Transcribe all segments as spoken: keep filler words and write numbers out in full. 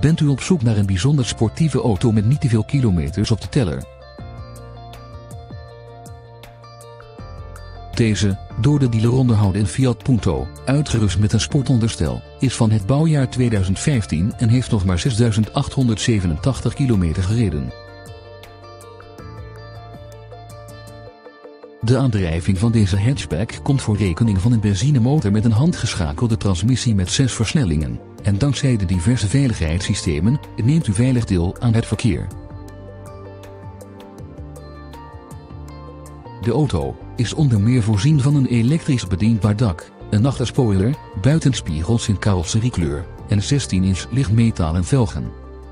Bent u op zoek naar een bijzonder sportieve auto met niet te veel kilometers op de teller? Deze, door de dealer onderhouden Fiat Punto, uitgerust met een sportonderstel, is van het bouwjaar tweeduizend vijftien en heeft nog maar zesduizend achthonderdzevenentachtig kilometer gereden. De aandrijving van deze hatchback komt voor rekening van een benzinemotor met een handgeschakelde transmissie met zes versnellingen, en dankzij de diverse veiligheidssystemen neemt u veilig deel aan het verkeer. De auto is onder meer voorzien van een elektrisch bedienbaar dak, een achterspoiler, buitenspiegels in carrosseriekleur en zestien inch lichtmetalen velgen.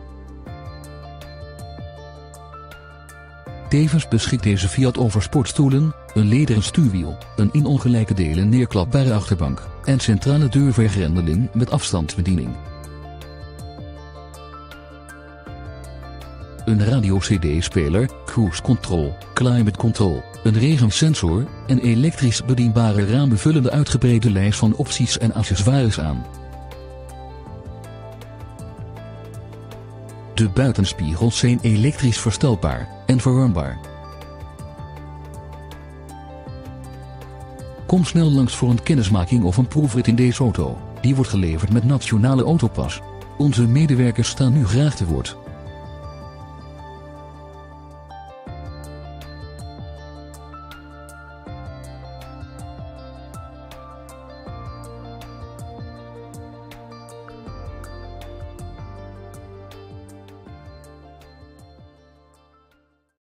Tevens beschikt deze Fiat over sportstoelen, een lederen stuurwiel, een in ongelijke delen neerklapbare achterbank en centrale deurvergrendeling met afstandsbediening. Een radio-C D-speler, cruise control, climate control, een regensensor en elektrisch bedienbare ramen vullen de uitgebreide lijst van opties en accessoires aan. De buitenspiegels zijn elektrisch verstelbaar en verwarmbaar. Kom snel langs voor een kennismaking of een proefrit in deze auto. Die wordt geleverd met Nationale Autopas. Onze medewerkers staan nu graag te woord.